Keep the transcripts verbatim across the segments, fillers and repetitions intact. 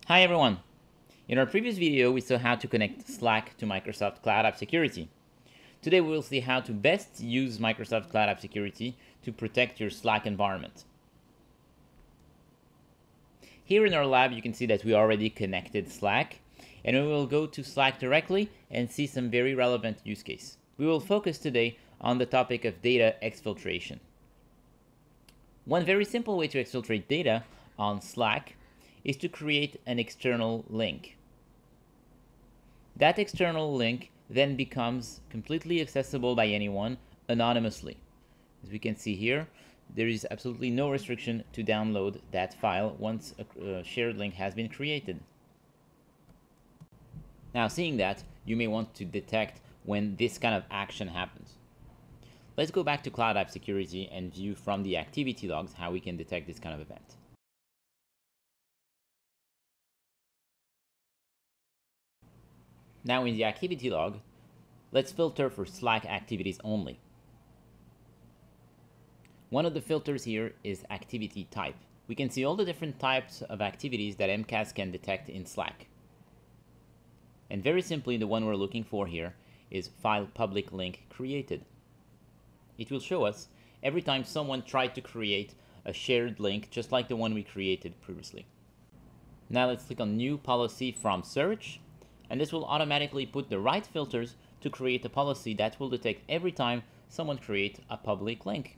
Hi everyone! In our previous video, we saw how to connect Slack to Microsoft Cloud App Security. Today we will see how to best use Microsoft Cloud App Security to protect your Slack environment. Here in our lab, you can see that we already connected Slack, and we will go to Slack directly and see some very relevant use case. We will focus today on the topic of data exfiltration. One very simple way to exfiltrate data on Slack is to create an external link. That external link then becomes completely accessible by anyone anonymously. As we can see here, there is absolutely no restriction to download that file once a uh, shared link has been created. Now, seeing that, you may want to detect when this kind of action happens. Let's go back to Cloud App Security and view from the activity logs how we can detect this kind of event. Now in the activity log, let's filter for Slack activities only. One of the filters here is activity type. We can see all the different types of activities that M C A S can detect in Slack. And very simply, the one we're looking for here is file public link created. It will show us every time someone tried to create a shared link just like the one we created previously. Now let's click on New Policy from Search, and this will automatically put the right filters to create a policy that will detect every time someone creates a public link.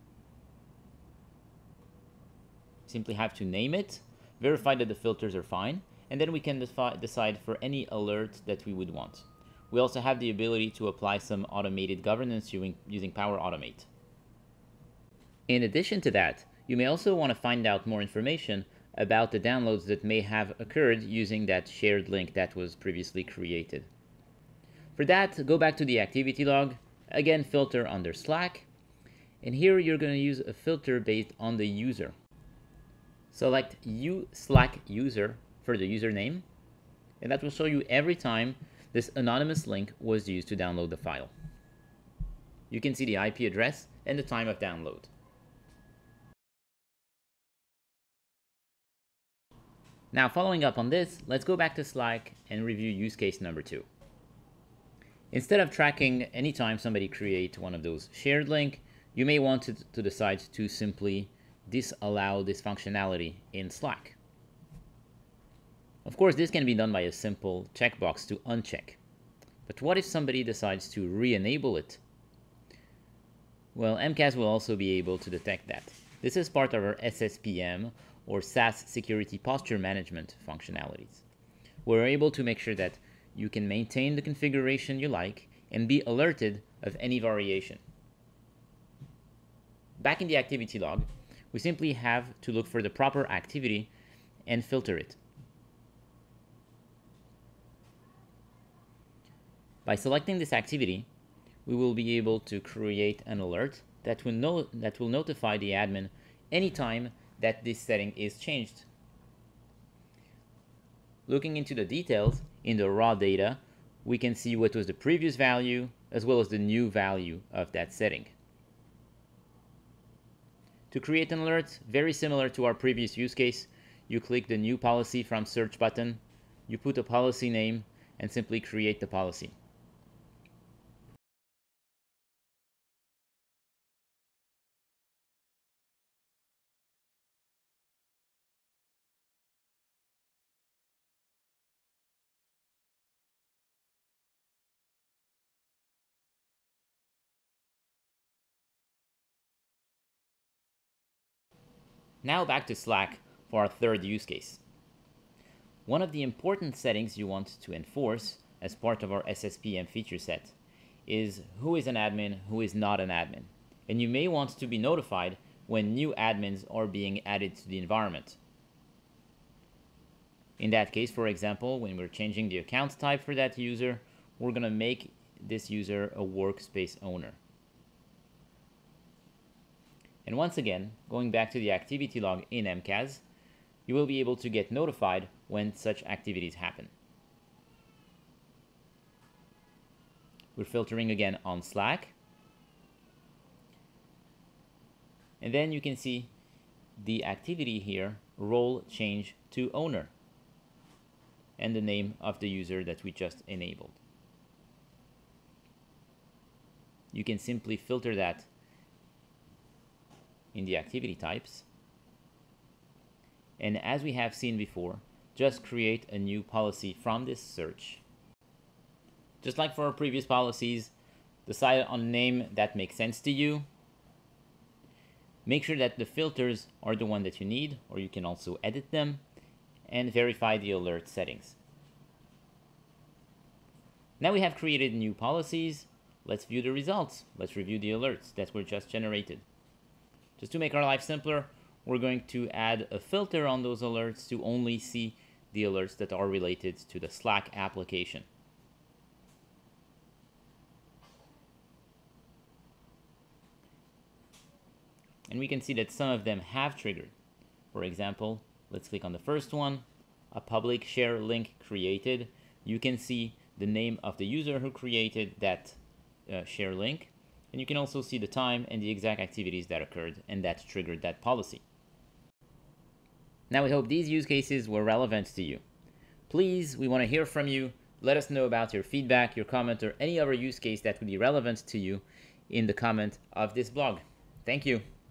Simply have to name it, verify that the filters are fine, and then we can decide for any alert that we would want. We also have the ability to apply some automated governance using Power Automate. In addition to that, you may also want to find out more information about the downloads that may have occurred using that shared link that was previously created. For that, go back to the activity log, again filter under Slack, and here you're going to use a filter based on the user. Select U Slack user for the username, and that will show you every time this anonymous link was used to download the file. You can see the I P address and the time of download. Now, following up on this, let's go back to Slack and review use case number two. Instead of tracking anytime somebody creates one of those shared links, you may want to, to decide to simply disallow this functionality in Slack. Of course, this can be done by a simple checkbox to uncheck. But what if somebody decides to re-enable it? Well, M C A S will also be able to detect that. This is part of our S S P M, or SaaS Security Posture Management functionalities. We're able to make sure that you can maintain the configuration you like and be alerted of any variation. Back in the activity log, we simply have to look for the proper activity and filter it. By selecting this activity, we will be able to create an alert that will, no that will notify the admin anytime that this setting is changed. Looking into the details, in the raw data, we can see what was the previous value as well as the new value of that setting. To create an alert, very similar to our previous use case, you click the New Policy from Search button, you put a policy name, and simply create the policy. Now back to Slack for our third use case. One of the important settings you want to enforce as part of our S S P M feature set is who is an admin, who is not an admin. And you may want to be notified when new admins are being added to the environment. In that case, for example, when we're changing the account type for that user, we're going to make this user a workspace owner. And once again, going back to the activity log in M C A S, you will be able to get notified when such activities happen. We're filtering again on Slack. And then you can see the activity here, role change to owner. and the name of the user that we just enabled. You can simply filter that in the activity types. And as we have seen before, just create a new policy from this search. Just like for our previous policies, decide on a name that makes sense to you. Make sure that the filters are the one that you need, or you can also edit them, and verify the alert settings. Now we have created new policies. Let's view the results. Let's review the alerts that were just generated. Just to make our life simpler, we're going to add a filter on those alerts to only see the alerts that are related to the Slack application. And we can see that some of them have triggered. For example, let's click on the first one, a public share link created. You can see the name of the user who created that uh, share link. And you can also see the time and the exact activities that occurred and that triggered that policy. Now we hope these use cases were relevant to you. Please, we want to hear from you. Let us know about your feedback, your comment, or any other use case that would be relevant to you in the comment of this blog. Thank you.